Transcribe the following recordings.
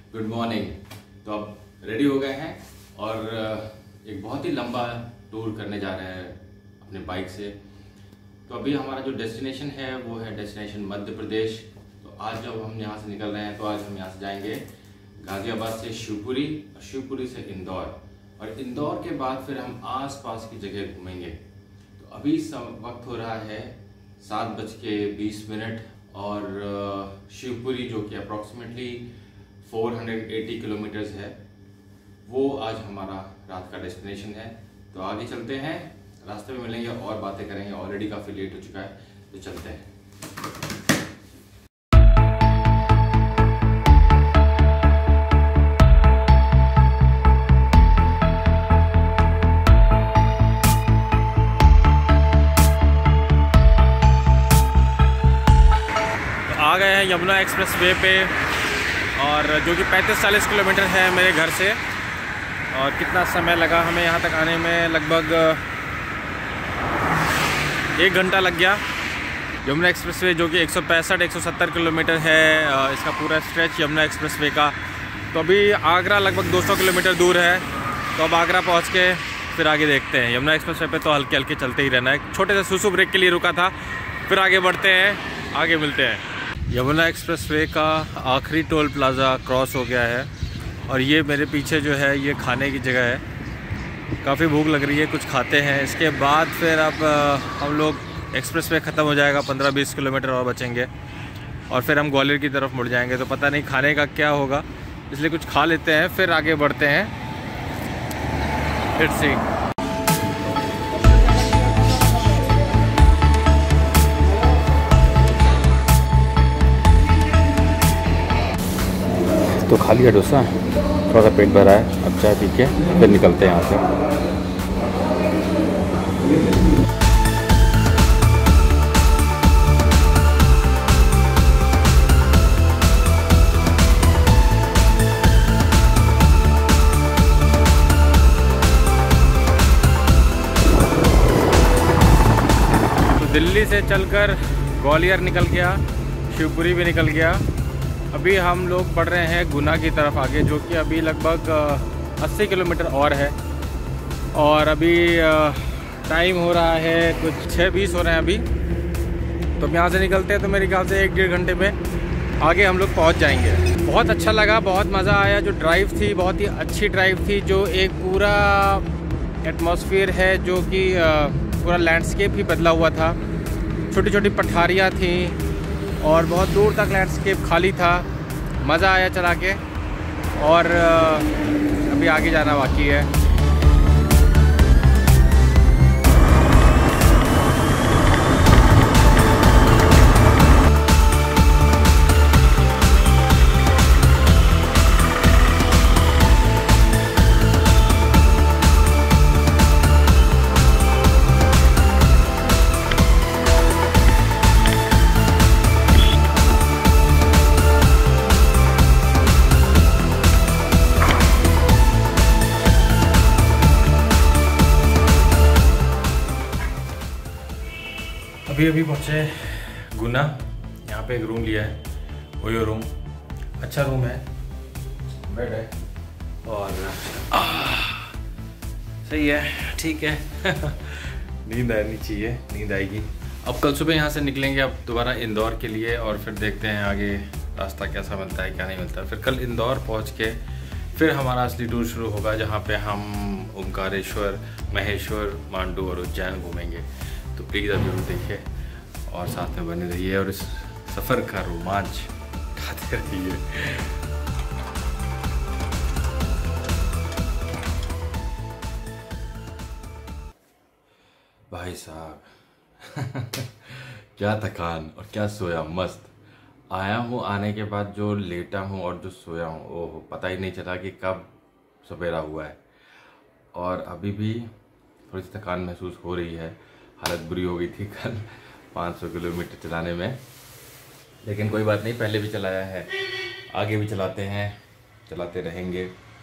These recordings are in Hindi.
Good morning. तो अब रेडी हो गए हैं और एक बहुत ही लंबा टूर करने जा रहे हैं अपने बाइक से। तो अभी हमारा जो डेस्टिनेशन है वो है डेस्टिनेशन मध्य प्रदेश। तो आज जब हम यहाँ से निकल रहे हैं तो आज हम यहाँ से जाएंगे गाजियाबाद से शिवपुरी और शिवपुरी से इंदौर, और इंदौर के बाद फिर हम आसपास की जगह घूमेंगे। तो अभी वक्त हो रहा है 7:20 और शिवपुरी जो कि अप्रॉक्सीमेटली 480 किलोमीटर्स है, वो आज हमारा रात का डेस्टिनेशन है। तो आगे चलते हैं, रास्ते में मिलेंगे और बातें करेंगे। ऑलरेडी काफ़ी लेट हो चुका है, तो चलते हैं। आ गए हैं यमुना एक्सप्रेस वे पे, और जो कि 35-40 किलोमीटर है मेरे घर से। और कितना समय लगा हमें यहाँ तक आने में, लगभग 1 घंटा लग गया। यमुना एक्सप्रेस वे जो कि 165-170 किलोमीटर है, इसका पूरा स्ट्रेच यमुना एक्सप्रेस वे का। तो अभी आगरा लगभग 200 किलोमीटर दूर है। तो अब आगरा पहुँच के फिर आगे देखते हैं। यमुना एक्सप्रेस वे पे तो हल्के हल्के चलते ही रहना है। छोटे से सुसु ब्रेक के लिए रुका था, फिर आगे बढ़ते हैं, आगे मिलते हैं। यमुना एक्सप्रेसवे का आखिरी टोल प्लाज़ा क्रॉस हो गया है, और ये मेरे पीछे जो है ये खाने की जगह है। काफ़ी भूख लग रही है, कुछ खाते हैं। इसके बाद फिर अब हम लोग एक्सप्रेसवे ख़त्म हो जाएगा, 15-20 किलोमीटर और बचेंगे, और फिर हम ग्वालियर की तरफ मुड़ जाएंगे। तो पता नहीं खाने का क्या होगा, इसलिए कुछ खा लेते हैं, फिर आगे बढ़ते हैं। Let's see. तो खा लिया डोसा, थोड़ा सा पेट भरा है। अब चाय पी के फिर निकलते हैं यहाँ से। तो दिल्ली से चलकर ग्वालियर निकल गया, शिवपुरी भी निकल गया। अभी हम लोग बढ़ रहे हैं गुना की तरफ आगे, जो कि अभी लगभग 80 किलोमीटर और है। और अभी टाइम हो रहा है कुछ 6:20 हो रहे हैं अभी। तो हम यहाँ से निकलते हैं तो मेरे ख्याल से 1-1.5 घंटे में आगे हम लोग पहुँच जाएंगे। बहुत अच्छा लगा, बहुत मज़ा आया। जो ड्राइव थी बहुत ही अच्छी ड्राइव थी। जो एक पूरा एटमॉस्फेयर है, जो कि पूरा लैंडस्केप ही बदला हुआ था। छोटी छोटी पठारियाँ थी और बहुत दूर तक लैंडस्केप खाली था। मज़ा आया चला के, और अभी आगे जाना बाकी है। अभी पहुँचे गुना। यहाँ पे एक रूम लिया है, ओयो रूम। अच्छा रूम है, बेड है, और सही है, ठीक है। नींद आनी चाहिए, नींद आएगी। अब कल सुबह यहाँ से निकलेंगे अब दोबारा इंदौर के लिए, और फिर देखते हैं आगे रास्ता कैसा मिलता है क्या नहीं मिलता। फिर कल इंदौर पहुँच के फिर हमारा असली टूर शुरू होगा, जहाँ पे हम ओंकारेश्वर, महेश्वर, मांडू और उज्जैन घूमेंगे। तो प्लीज़ अब जरूर देखिए और साथ में बने रहिए, और इस सफ़र का रोमांच उठाते रहिए। भाई साहब क्या थकान और क्या सोया मस्त। आया हूँ, आने के बाद जो लेटा हूँ और जो सोया हूँ, ओह पता ही नहीं चला कि कब सवेरा हुआ है। और अभी भी थोड़ी सी थकान महसूस हो रही है। हालत बुरी हो गई थी कल 500 किलोमीटर चलाने में, लेकिन कोई बात नहीं, पहले भी चलाया है, आगे भी चलाते हैं, चलाते रहेंगे।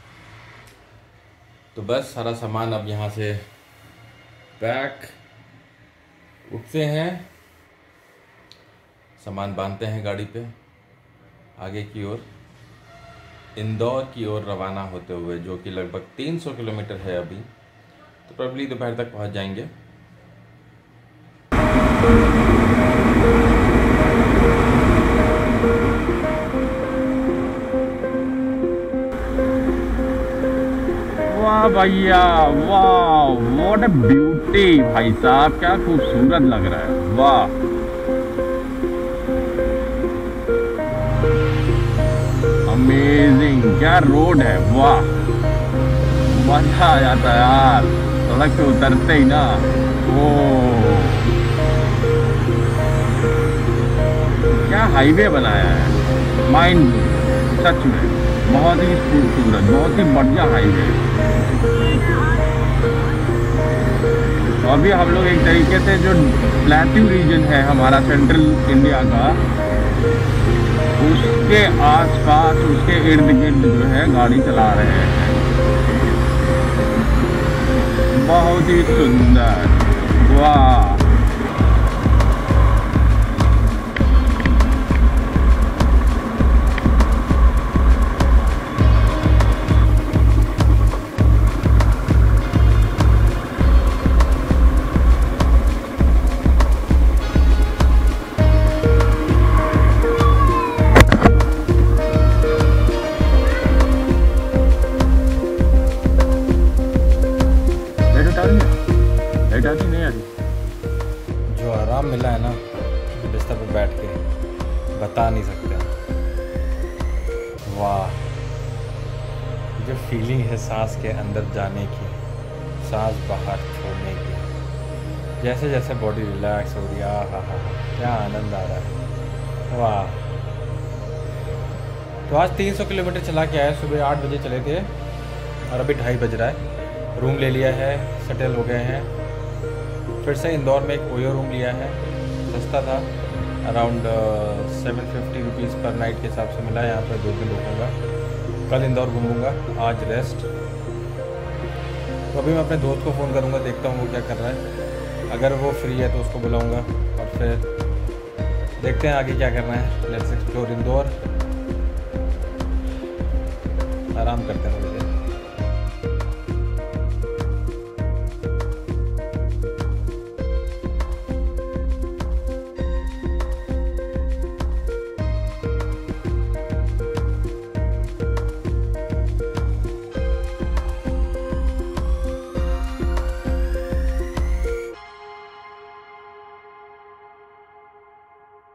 तो बस सारा सामान अब यहाँ से पैक, उठते हैं, सामान बांधते हैं गाड़ी पे आगे की ओर, इंदौर की ओर रवाना होते हुए, जो कि लगभग 300 किलोमीटर है अभी, तो प्रॉब्ली दोपहर तक पहुंच जाएंगे। वाह भैया, वाह, व्हाट अ ब्यूटी भाई साहब, क्या खूबसूरत लग रहा है। वाह, अमेजिंग, क्या रोड है। वाह, मजा आ जाता है यार सड़क पे उतरते ही ना। ओ, क्या हाईवे बनाया है, माइंड, सच में बहुत ही खूबसूरत, बहुत ही बढ़िया हाईवे। तो अभी हम लोग एक तरीके से जो प्लेट्यू रीजन है हमारा सेंट्रल इंडिया का, उसके आसपास, उसके इर्द गिर्द जो है गाड़ी चला रहे हैं। बहुत ही सुंदर, वाह। जो आराम मिला है ना बिस्तर पे बैठ के, बता नहीं सकते। वाह, जो फीलिंग है सांस के अंदर जाने की, सांस बाहर छोड़ने की, जैसे जैसे बॉडी रिलैक्स हो रही है, हा हा, क्या आनंद आ रहा है। वाह। तो आज 300 किलोमीटर चला के आए, सुबह 8 बजे चले थे और अभी 2:30 बज रहा है। रूम ले लिया है, सेटल हो गए हैं। फिर से इंदौर में एक ओयो रूम लिया है, सस्ता था, अराउंड 750 रुपीज़ पर नाइट के हिसाब से मिला। यहाँ पर 2 दिन रुकूँगा, कल इंदौर घूमूँगा, आज रेस्ट। तो अभी मैं अपने दोस्त को फ़ोन करूँगा, देखता हूँ वो क्या कर रहा है। अगर वो फ्री है तो उसको बुलाऊँगा और फिर देखते हैं आगे क्या करना है। लेट्स एक्सप्लोर इंदौर, आराम करते हैं थोड़ी देर।